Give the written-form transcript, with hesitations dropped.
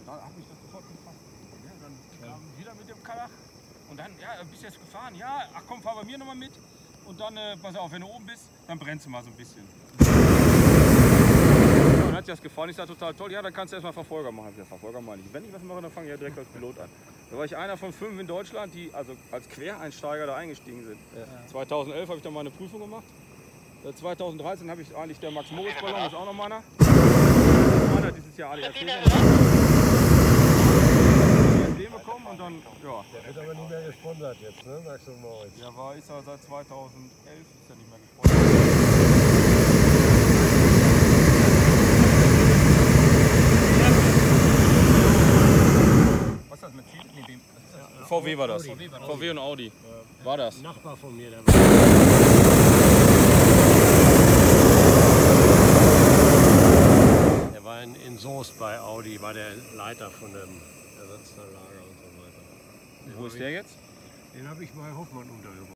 da hat mich das sofort gefasst. Ja, dann kam wieder mit dem Kajak und dann, ja, bist du jetzt gefahren? Ja, ach komm, fahr bei mir nochmal mit. Und dann, pass auf, wenn du oben bist, dann brennst du mal so ein bisschen. Ja, und hat dir das gefallen? Ich sag total toll. Ja, dann kannst du erstmal Verfolger machen. Ich sag, Verfolger meine ich. Wenn ich was mache, dann fange ich ja direkt als Pilot an. Da war ich einer von 5 in Deutschland, die also als Quereinsteiger da eingestiegen sind. Ja. 2011 habe ich dann mal eine Prüfung gemacht. 2013 habe ich eigentlich der Max-Moritz-Ballon, ist auch noch meiner. Meiner dieses Jahr Ali bekommen und dann, ja. Der wird aber nicht mehr gesponsert jetzt, ne? Max und Moritz. Ja, ist er seit 2011 ist er nicht mehr gesponsert. Was ist das mit viel? Nee, VW war das. VW und Audi. War das? Ein Nachbar von mir, der war in Soest bei Audi, war der Leiter von dem Ersatzteillager und so weiter. Wo ist der jetzt? Den habe ich bei Hoffmann untergebracht.